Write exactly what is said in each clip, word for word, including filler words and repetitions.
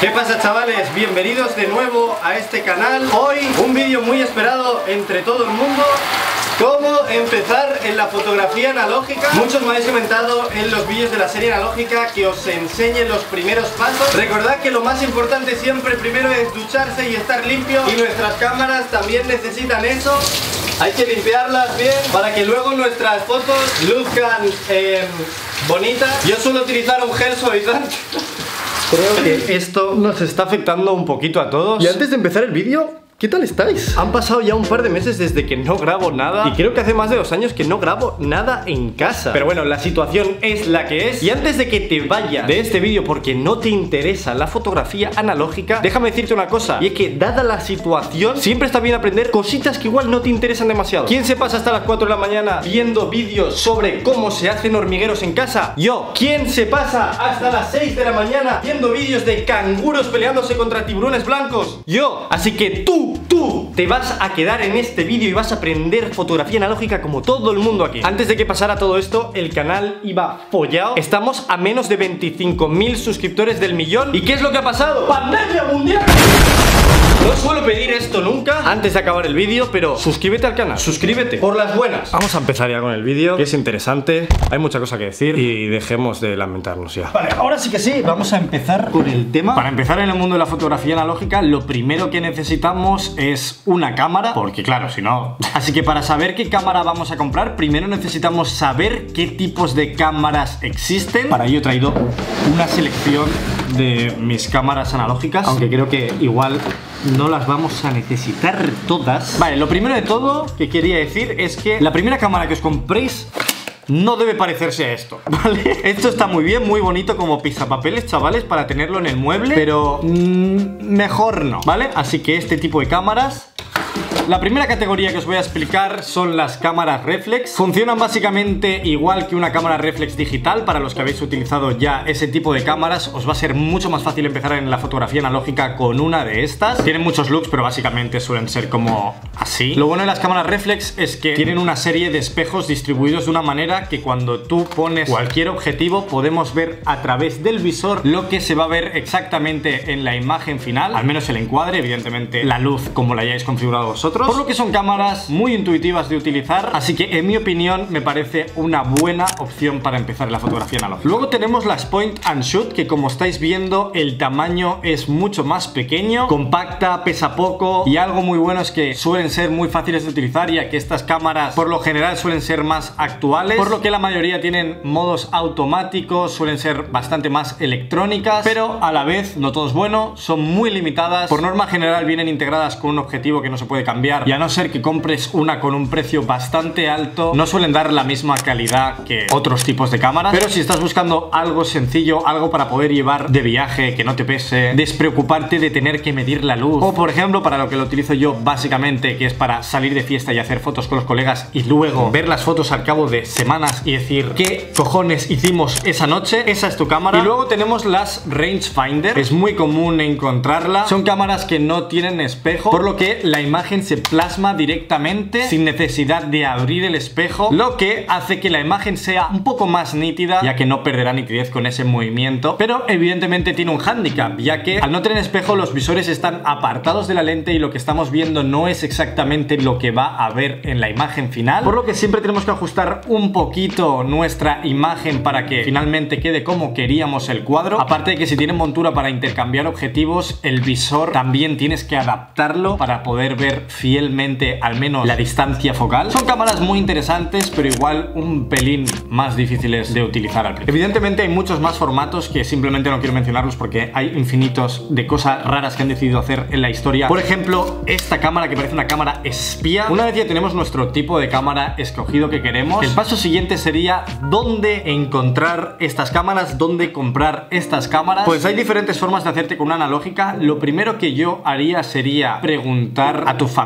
¿Qué pasa, chavales? Bienvenidos de nuevo a este canal. Hoy un vídeo muy esperado entre todo el mundo: cómo empezar en la fotografía analógica. Muchos me habéis comentado en los vídeos de la serie analógica que os enseñe los primeros pasos. Recordad que lo más importante siempre primero es ducharse y estar limpio, y nuestras cámaras también necesitan eso. Hay que limpiarlas bien para que luego nuestras fotos luzcan eh, bonitas. Yo suelo utilizar un gel suavizante. Creo que esto nos está afectando un poquito a todos. Y antes de empezar el vídeo, ¿qué tal estáis? Han pasado ya un par de meses desde que no grabo nada, y creo que hace más de dos años que no grabo nada en casa. Pero bueno, la situación es la que es. Y antes de que te vayas de este vídeo porque no te interesa la fotografía analógica, déjame decirte una cosa, y es que dada la situación, siempre está bien aprender cositas que igual no te interesan demasiado. ¿Quién se pasa hasta las cuatro de la mañana viendo vídeos sobre cómo se hacen hormigueros en casa? Yo. ¿Quién se pasa hasta las seis de la mañana viendo vídeos de canguros peleándose contra tiburones blancos? Yo. Así que tú Tú te vas a quedar en este vídeo y vas a aprender fotografía analógica como todo el mundo aquí. Antes de que pasara todo esto, el canal iba follado. Estamos a menos de veinticinco mil suscriptores del millón. ¿Y qué es lo que ha pasado? ¡Pandemia mundial! No suelo pedir esto nunca antes de acabar el vídeo, pero suscríbete al canal, suscríbete, por las buenas. Vamos a empezar ya con el vídeo, que es interesante. Hay mucha cosa que decir y dejemos de lamentarnos ya. Vale, ahora sí que sí, vamos a empezar con el tema. Para empezar en el mundo de la fotografía analógica, lo primero que necesitamos es una cámara, porque claro, si no... Así que para saber qué cámara vamos a comprar, primero necesitamos saber qué tipos de cámaras existen. Para ello he traído una selección de mis cámaras analógicas, aunque creo que igual no las vamos a necesitar todas. Vale, lo primero de todo que quería decir es que la primera cámara que os compréis no debe parecerse a esto, ¿vale? Esto está muy bien, muy bonito como pisapapeles, chavales, para tenerlo en el mueble, pero mmm, mejor no, ¿vale? Así que este tipo de cámaras... La primera categoría que os voy a explicar son las cámaras reflex. Funcionan básicamente igual que una cámara reflex digital. Para los que habéis utilizado ya ese tipo de cámaras, os va a ser mucho más fácil empezar en la fotografía analógica con una de estas. Tienen muchos looks, pero básicamente suelen ser como así. Lo bueno de las cámaras reflex es que tienen una serie de espejos distribuidos de una manera que cuando tú pones cualquier objetivo podemos ver a través del visor lo que se va a ver exactamente en la imagen final, al menos el encuadre, evidentemente la luz como la hayáis configurado vosotros. Por lo que son cámaras muy intuitivas de utilizar, así que en mi opinión me parece una buena opción para empezar en la fotografía analógica. Luego tenemos las point and shoot, que como estáis viendo el tamaño es mucho más pequeño, compacta, pesa poco, y algo muy bueno es que suelen ser muy fáciles de utilizar, ya que estas cámaras por lo general suelen ser más actuales, por lo que la mayoría tienen modos automáticos, suelen ser bastante más electrónicas, pero a la vez no todo es bueno, son muy limitadas. Por norma general vienen integradas con un objetivo que no se puede cambiar, y a no ser que compres una con un precio bastante alto, no suelen dar la misma calidad que otros tipos de cámaras. Pero si estás buscando algo sencillo, algo para poder llevar de viaje, que no te pese, despreocuparte de tener que medir la luz, o por ejemplo para lo que lo utilizo yo básicamente, que es para salir de fiesta y hacer fotos con los colegas y luego ver las fotos al cabo de semanas y decir ¿qué cojones hicimos esa noche? Esa es tu cámara. Y luego tenemos las rangefinder. Es muy común encontrarla. Son cámaras que no tienen espejo, por lo que la imagen se plasma directamente sin necesidad de abrir el espejo, lo que hace que la imagen sea un poco más nítida, ya que no perderá nitidez con ese movimiento. Pero evidentemente tiene un hándicap, ya que al no tener espejo los visores están apartados de la lente y lo que estamos viendo no es exactamente lo que va a ver en la imagen final, por lo que siempre tenemos que ajustar un poquito nuestra imagen para que finalmente quede como queríamos el cuadro. Aparte de que si tienen montura para intercambiar objetivos, el visor también tienes que adaptarlo para poder ver fielmente al menos la distancia focal. Son cámaras muy interesantes, pero igual un pelín más difíciles de utilizar al principio. Evidentemente hay muchos más formatos que simplemente no quiero mencionarlos porque hay infinitos de cosas raras que han decidido hacer en la historia. Por ejemplo, esta cámara que parece una cámara espía. Una vez ya tenemos nuestro tipo de cámara escogido que queremos, el paso siguiente sería dónde encontrar estas cámaras, dónde comprar estas cámaras. Pues hay diferentes formas de hacerte con una analógica. Lo primero que yo haría sería preguntar a tu familia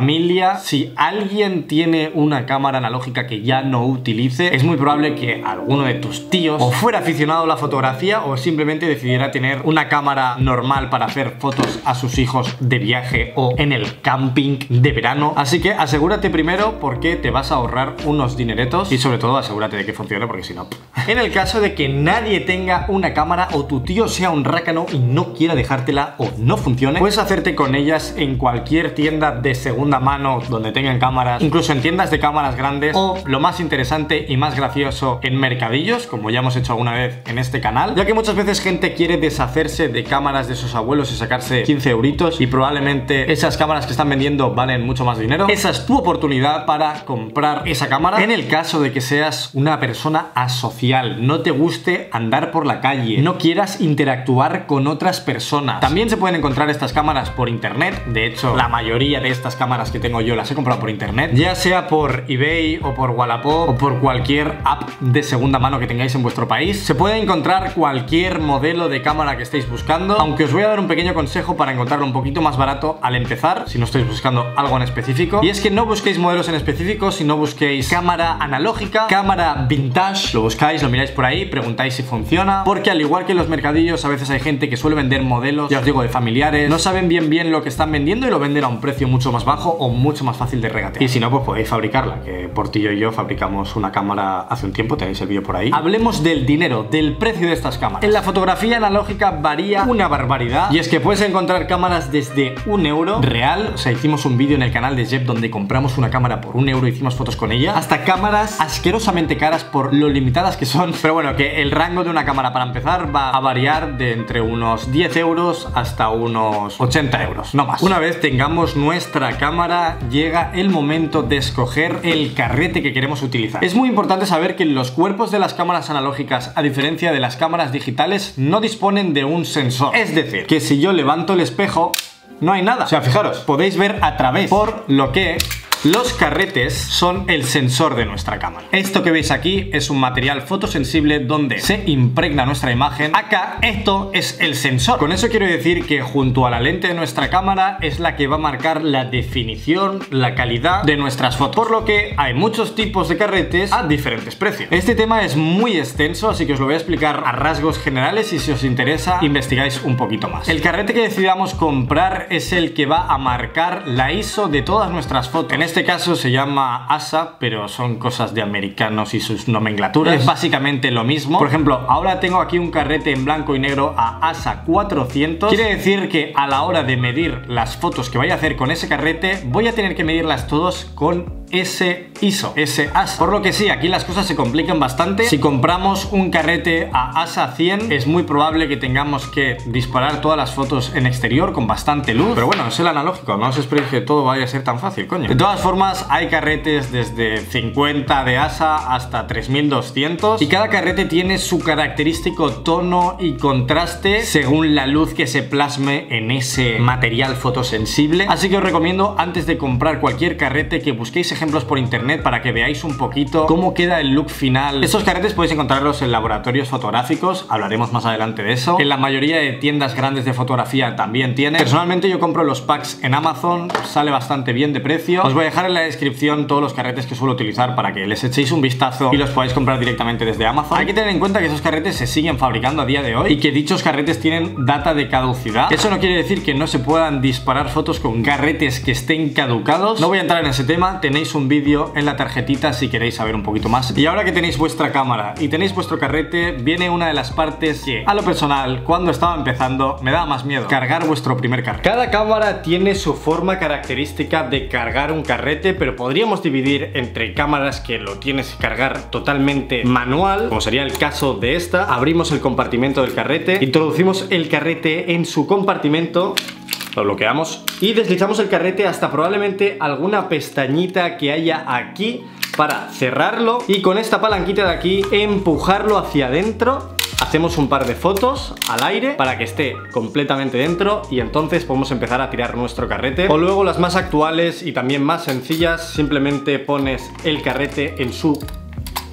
familia, si alguien tiene una cámara analógica que ya no utilice, es muy probable que alguno de tus tíos o fuera aficionado a la fotografía o simplemente decidiera tener una cámara normal para hacer fotos a sus hijos de viaje o en el camping de verano. Así que asegúrate primero, porque te vas a ahorrar unos dineretos, y sobre todo asegúrate de que funcione, porque si no... En el caso de que nadie tenga una cámara o tu tío sea un rácano y no quiera dejártela o no funcione, puedes hacerte con ellas en cualquier tienda de segunda mano donde tengan cámaras, incluso en tiendas de cámaras grandes, o lo más interesante y más gracioso, en mercadillos, como ya hemos hecho alguna vez en este canal, ya que muchas veces gente quiere deshacerse de cámaras de sus abuelos y sacarse quince euritos, y probablemente esas cámaras que están vendiendo valen mucho más dinero. Esa es tu oportunidad para comprar esa cámara. En el caso de que seas una persona asocial, no te guste andar por la calle, no quieras interactuar con otras personas, también se pueden encontrar estas cámaras por internet. De hecho, la mayoría de estas cámaras que tengo yo las he comprado por internet, ya sea por eBay o por Wallapop o por cualquier app de segunda mano que tengáis en vuestro país. Se puede encontrar cualquier modelo de cámara que estéis buscando, aunque os voy a dar un pequeño consejo para encontrarlo un poquito más barato al empezar, si no estáis buscando algo en específico, y es que no busquéis modelos en específico, sino busquéis cámara analógica, cámara vintage, lo buscáis, lo miráis por ahí, preguntáis si funciona, porque al igual que en los mercadillos a veces hay gente que suele vender modelos, ya os digo, de familiares, no saben bien bien lo que están vendiendo y lo venden a un precio mucho más bajo o mucho más fácil de regatear. Y si no, pues podéis fabricarla, que Portillo y yo fabricamos una cámara hace un tiempo, tenéis el vídeo por ahí. Hablemos del dinero, del precio de estas cámaras. En la fotografía analógica varía una barbaridad, y es que puedes encontrar cámaras desde un euro real, o sea, hicimos un vídeo en el canal de Jeb donde compramos una cámara por un euro, hicimos fotos con ella, hasta cámaras asquerosamente caras por lo limitadas que son. Pero bueno, que el rango de una cámara para empezar va a variar de entre unos diez euros hasta unos ochenta euros, no más. Una vez tengamos nuestra cámara, llega el momento de escoger el carrete que queremos utilizar. Es muy importante saber que los cuerpos de las cámaras analógicas, a diferencia de las cámaras digitales, no disponen de un sensor. Es decir, que si yo levanto el espejo, no hay nada. O sea, fijaros, podéis ver a través, por lo que los carretes son el sensor de nuestra cámara. Esto que veis aquí es un material fotosensible donde se impregna nuestra imagen. Acá, esto es el sensor. Con eso quiero decir que junto a la lente de nuestra cámara es la que va a marcar la definición, la calidad de nuestras fotos. Por lo que hay muchos tipos de carretes a diferentes precios. Este tema es muy extenso, así que os lo voy a explicar a rasgos generales, y si os interesa, investigáis un poquito más. El carrete que decidamos comprar es el que va a marcar la I S O de todas nuestras fotos. En este En este caso se llama A S A, pero son cosas de americanos y sus nomenclaturas. Es básicamente lo mismo. Por ejemplo, ahora tengo aquí un carrete en blanco y negro a A S A cuatrocientos. Quiere decir que a la hora de medir las fotos que vaya a hacer con ese carrete, voy a tener que medirlas todos con ese I S O, ese A S A. Por lo que sí, aquí las cosas se complican bastante. Si compramos un carrete a A S A cien, es muy probable que tengamos que disparar todas las fotos en exterior con bastante luz. Pero bueno, es el analógico, no os esperéis que todo vaya a ser tan fácil, coño. De todas formas, hay carretes desde cincuenta de A S A hasta tres mil doscientos, y cada carrete tiene su característico tono y contraste según la luz que se plasme en ese material fotosensible. Así que os recomiendo, antes de comprar cualquier carrete, que busquéis ejemplos por internet para que veáis un poquito cómo queda el look final. Estos carretes podéis encontrarlos en laboratorios fotográficos, hablaremos más adelante de eso. En la mayoría de tiendas grandes de fotografía también tienen. Personalmente yo compro los packs en Amazon, sale bastante bien de precio. Os voy a dejar en la descripción todos los carretes que suelo utilizar para que les echéis un vistazo y los podáis comprar directamente desde Amazon. Hay que tener en cuenta que esos carretes se siguen fabricando a día de hoy y que dichos carretes tienen data de caducidad. Eso no quiere decir que no se puedan disparar fotos con carretes que estén caducados. No voy a entrar en ese tema, tenéis un vídeo en la tarjetita si queréis saber un poquito más. Y ahora que tenéis vuestra cámara y tenéis vuestro carrete, viene una de las partes que, a lo personal, cuando estaba empezando, me daba más miedo: cargar vuestro primer carrete. Cada cámara tiene su forma característica de cargar un carrete, pero podríamos dividir entre cámaras que lo tienes que cargar totalmente manual, como sería el caso de esta. Abrimos el compartimento del carrete, introducimos el carrete en su compartimento, lo bloqueamos y deslizamos el carrete hasta probablemente alguna pestañita que haya aquí para cerrarlo, y con esta palanquita de aquí empujarlo hacia adentro. Hacemos un par de fotos al aire para que esté completamente dentro, y entonces podemos empezar a tirar nuestro carrete. O luego las más actuales y también más sencillas, simplemente pones el carrete en su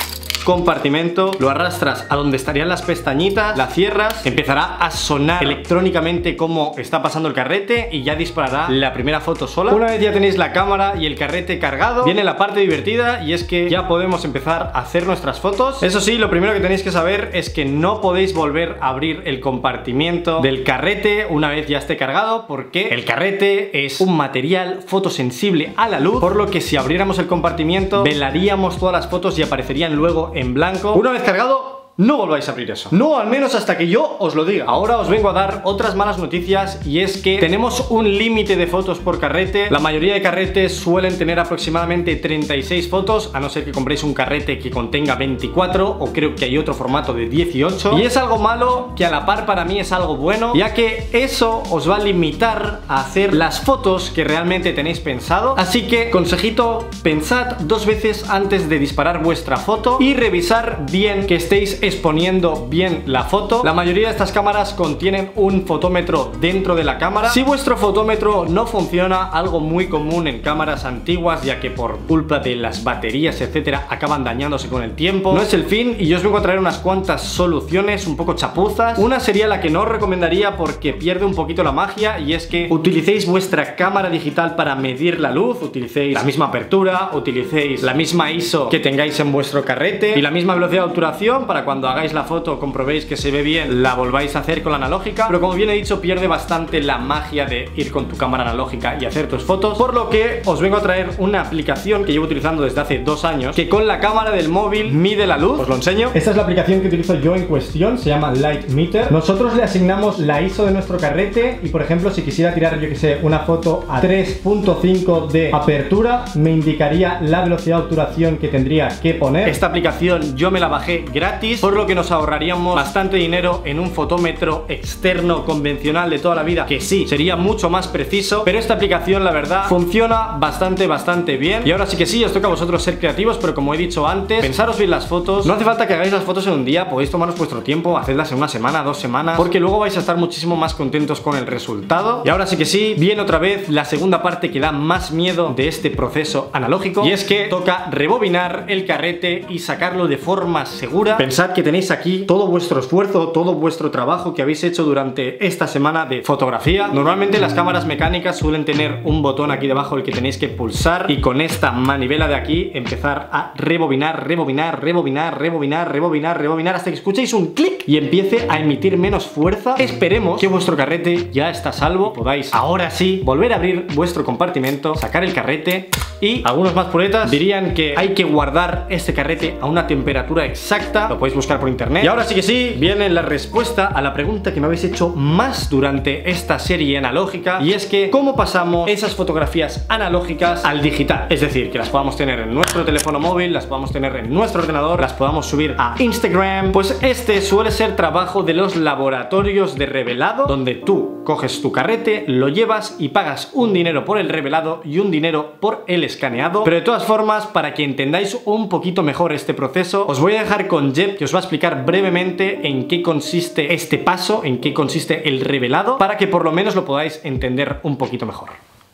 compartimento, lo arrastras a donde estarían las pestañitas, la cierras, empezará a sonar electrónicamente como está pasando el carrete y ya disparará la primera foto sola. Una vez ya tenéis la cámara y el carrete cargado, viene la parte divertida y es que ya podemos empezar a hacer nuestras fotos. Eso sí, lo primero que tenéis que saber es que no podéis volver a abrir el compartimiento del carrete una vez ya esté cargado, porque el carrete es un material fotosensible a la luz, por lo que si abriéramos el compartimiento velaríamos todas las fotos y aparecerían luego en blanco. Una vez cargado, no volváis a abrir eso. No, al menos hasta que yo os lo diga. Ahora os vengo a dar otras malas noticias y es que tenemos un límite de fotos por carrete. La mayoría de carretes suelen tener aproximadamente treinta y seis fotos, a no ser que compréis un carrete que contenga veinticuatro, o creo que hay otro formato de dieciocho. Y es algo malo que a la par para mí es algo bueno, ya que eso os va a limitar a hacer las fotos que realmente tenéis pensado. Así que, consejito, pensad dos veces antes de disparar vuestra foto y revisar bien que estéis exponiendo bien la foto. La mayoría de estas cámaras contienen un fotómetro dentro de la cámara. Si vuestro fotómetro no funciona, algo muy común en cámaras antiguas, ya que por culpa de las baterías, etcétera, acaban dañándose con el tiempo, no es el fin, y yo os vengo a traer unas cuantas soluciones un poco chapuzas. Una sería la que no os recomendaría porque pierde un poquito la magia, y es que utilicéis vuestra cámara digital para medir la luz, utilicéis la misma apertura, utilicéis la misma I S O que tengáis en vuestro carrete y la misma velocidad de obturación para cuando hagáis la foto comprobéis que se ve bien, la volváis a hacer con la analógica. Pero como bien he dicho, pierde bastante la magia de ir con tu cámara analógica y hacer tus fotos, por lo que os vengo a traer una aplicación que llevo utilizando desde hace dos años, que con la cámara del móvil mide la luz. Os lo enseño. Esta es la aplicación que utilizo yo en cuestión, se llama Light Meter. Nosotros le asignamos la I S O de nuestro carrete y, por ejemplo, si quisiera tirar, yo que sé, una foto a tres punto cinco de apertura, me indicaría la velocidad de obturación que tendría que poner. Esta aplicación yo me la bajé gratis, por lo que nos ahorraríamos bastante dinero en un fotómetro externo convencional de toda la vida, que sí, sería mucho más preciso, pero esta aplicación, la verdad, funciona bastante, bastante bien. Y ahora sí que sí, os toca a vosotros ser creativos, pero como he dicho antes, pensaros bien las fotos. No hace falta que hagáis las fotos en un día, podéis tomaros vuestro tiempo, hacedlas en una semana, dos semanas, porque luego vais a estar muchísimo más contentos con el resultado. Y ahora sí que sí, viene otra vez la segunda parte que da más miedo de este proceso analógico, y es que toca rebobinar el carrete y sacarlo de forma segura. Pensad que tenéis aquí todo vuestro esfuerzo, todo vuestro trabajo que habéis hecho durante esta semana de fotografía. Normalmente las cámaras mecánicas suelen tener un botón aquí debajo el que tenéis que pulsar, y con esta manivela de aquí empezar a rebobinar, rebobinar, rebobinar, rebobinar, rebobinar, rebobinar hasta que escuchéis un clic y empiece a emitir menos fuerza. Esperemos que vuestro carrete ya está a salvo, podáis ahora sí volver a abrir vuestro compartimento, sacar el carrete. Y algunos más puretas dirían que hay que guardar este carrete a una temperatura exacta, lo podéis buscar por internet. Y ahora sí que sí, viene la respuesta a la pregunta que me habéis hecho más durante esta serie analógica, y es que ¿cómo pasamos esas fotografías analógicas al digital? Es decir, que las podamos tener en nuestro teléfono móvil, las podamos tener en nuestro ordenador, las podamos subir a Instagram. Pues este suele ser trabajo de los laboratorios de revelado, donde tú coges tu carrete, lo llevas y pagas un dinero por el revelado y un dinero por el escaneado. Pero de todas formas, para que entendáis un poquito mejor este proceso, os voy a dejar con Jeb, que os va a explicar brevemente en qué consiste este paso, en qué consiste el revelado, para que por lo menos lo podáis entender un poquito mejor.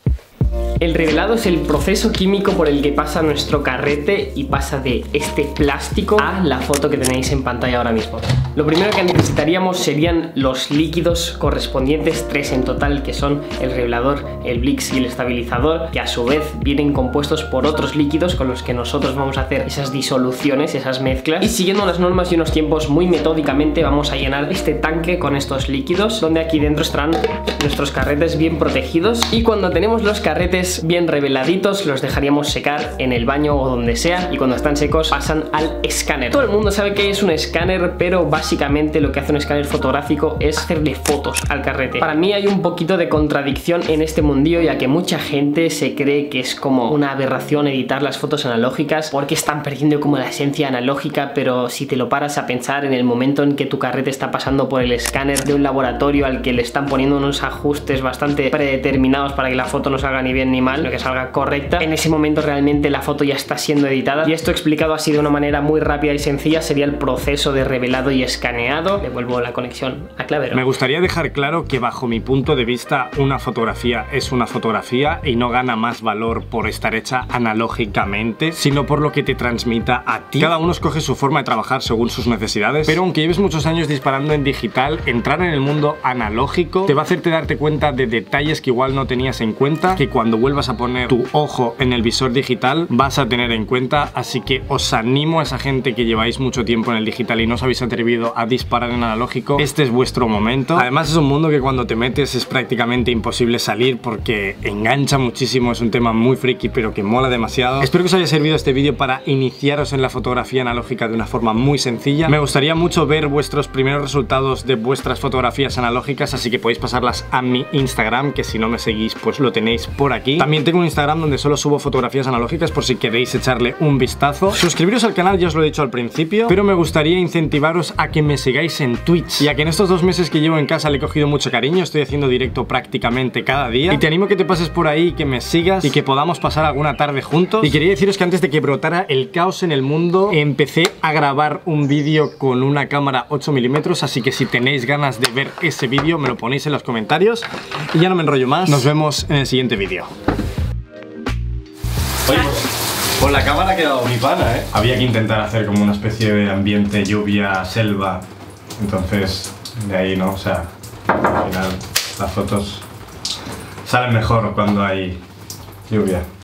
El revelado es el proceso químico por el que pasa nuestro carrete y pasa de este plástico a la foto que tenéis en pantalla ahora mismo. Lo primero que necesitaríamos serían los líquidos correspondientes, tres en total, que son el revelador, el Blix y el estabilizador, que a su vez vienen compuestos por otros líquidos con los que nosotros vamos a hacer esas disoluciones, esas mezclas. Y siguiendo las normas y unos tiempos muy metódicamente vamos a llenar este tanque con estos líquidos, donde aquí dentro estarán nuestros carretes bien protegidos. Y cuando tenemos los carretes bien reveladitos, los dejaríamos secar en el baño o donde sea, y cuando están secos pasan al escáner. Todo el mundo sabe que es un escáner, pero básicamente lo que hace un escáner fotográfico es hacerle fotos al carrete. Para mí hay un poquito de contradicción en este mundillo, ya que mucha gente se cree que es como una aberración editar las fotos analógicas porque están perdiendo como la esencia analógica, pero si te lo paras a pensar, en el momento en que tu carrete está pasando por el escáner de un laboratorio al que le están poniendo unos ajustes bastante predeterminados para que la foto no salga ni bien ni animal, sino que salga correcta. En ese momento realmente la foto ya está siendo editada, y esto explicado así de una manera muy rápida y sencilla sería el proceso de revelado y escaneado. Devuelvo la conexión a Clavero. Me gustaría dejar claro que bajo mi punto de vista una fotografía es una fotografía y no gana más valor por estar hecha analógicamente, sino por lo que te transmita a ti. Cada uno escoge su forma de trabajar según sus necesidades, pero aunque lleves muchos años disparando en digital, entrar en el mundo analógico te va a hacerte darte cuenta de detalles que igual no tenías en cuenta, que cuando vuelvas a poner tu ojo en el visor digital vas a tener en cuenta. Así que os animo a esa gente que lleváis mucho tiempo en el digital y no os habéis atrevido a disparar en analógico, este es vuestro momento. Además es un mundo que cuando te metes es prácticamente imposible salir porque engancha muchísimo, es un tema muy friki pero que mola demasiado. Espero que os haya servido este vídeo para iniciaros en la fotografía analógica de una forma muy sencilla. Me gustaría mucho ver vuestros primeros resultados de vuestras fotografías analógicas, así que podéis pasarlas a mi Instagram, que si no me seguís pues lo tenéis por aquí. También tengo un Instagram donde solo subo fotografías analógicas por si queréis echarle un vistazo. Suscribiros al canal, ya os lo he dicho al principio, pero me gustaría incentivaros a que me sigáis en Twitch, ya que en estos dos meses que llevo en casa le he cogido mucho cariño, estoy haciendo directo prácticamente cada día y te animo a que te pases por ahí, que me sigas y que podamos pasar alguna tarde juntos. Y quería deciros que antes de que brotara el caos en el mundo empecé a grabar un vídeo con una cámara ocho milímetros, así que si tenéis ganas de ver ese vídeo me lo ponéis en los comentarios y ya no me enrollo más, nos vemos en el siguiente vídeo. Oye, con la cámara ha quedado muy pana, ¿eh? Había que intentar hacer como una especie de ambiente lluvia, selva, entonces de ahí, ¿no? O sea, al final las fotos salen mejor cuando hay lluvia.